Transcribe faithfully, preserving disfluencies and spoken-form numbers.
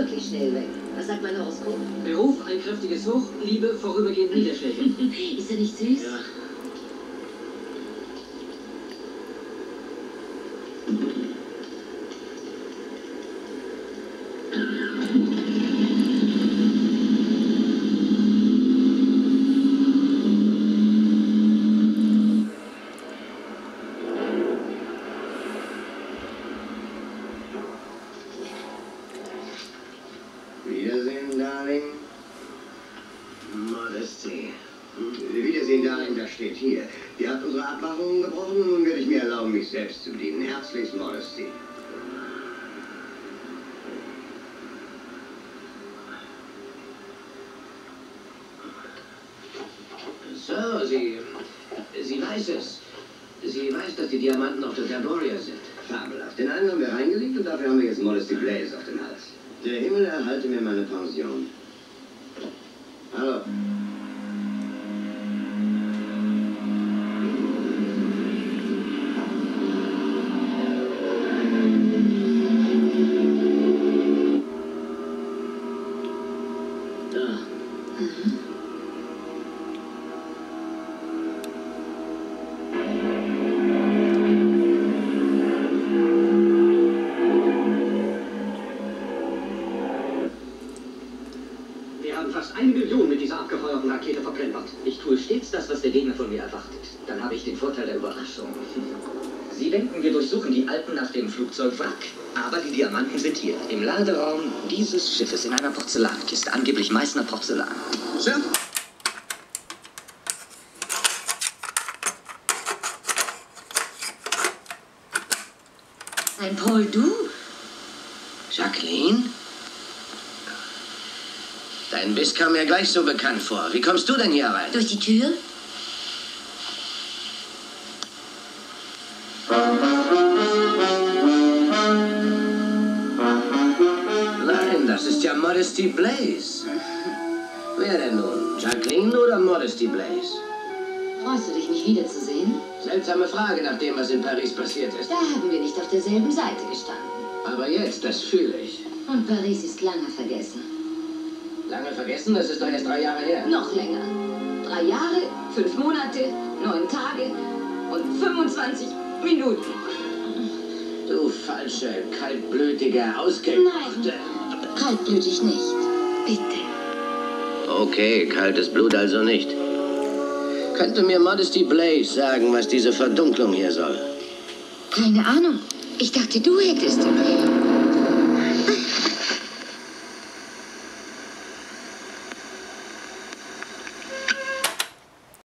wirklich schnell weg. Was sagt mein Horoskop? Beruf, ein kräftiges Hoch, Liebe, vorübergehend Niederschläge. Ist er nicht süß? Ja. Wiedersehen, Darling. Modesty. Wiedersehen, Darling, das steht hier. Ihr habt unsere Abmachungen gebrochen, nun werde ich mir erlauben, mich selbst zu dienen. Herzlichst, Modesty. So, sie... Sie weiß es. Sie weiß, dass die Diamanten auf der Terboria sind. Fabelhaft. Den einen haben wir reingelegt und dafür haben wir jetzt Modesty Blaze auf dem Hals. Der Himmel erhalte mir meine Pension. Hallo. Da. Mhm. Wir haben fast eine Million mit dieser abgefeuerten Rakete verplempert. Ich tue stets das, was der Gegner von mir erwartet. Dann habe ich den Vorteil der Überraschung. Sie denken, wir durchsuchen die Alpen nach dem Flugzeugwrack. Aber die Diamanten sind hier, im Laderaum dieses Schiffes, in einer Porzellankiste. Angeblich Meißner Porzellan. Sir? Ein Paul, du? Jacqueline? Dein Biss kam mir gleich so bekannt vor. Wie kommst du denn hier rein? Durch die Tür? Nein, das ist ja Modesty Blaze. Wer denn nun? Jacqueline oder Modesty Blaze? Freust du dich, mich wiederzusehen? Seltsame Frage nach dem, was in Paris passiert ist. Da haben wir nicht auf derselben Seite gestanden. Aber jetzt, das fühle ich. Und Paris ist lange vergessen. Lange vergessen, das ist doch erst drei Jahre her. Noch länger. Drei Jahre, fünf Monate, neun Tage und fünfundzwanzig Minuten. Du falsche, kaltblütige, ausgekochte... Nein, kaltblütig nicht. Bitte. Okay, kaltes Blut also nicht. Könnte mir Modesty Blaze sagen, was diese Verdunklung hier soll? Keine Ahnung. Ich dachte, du hättest.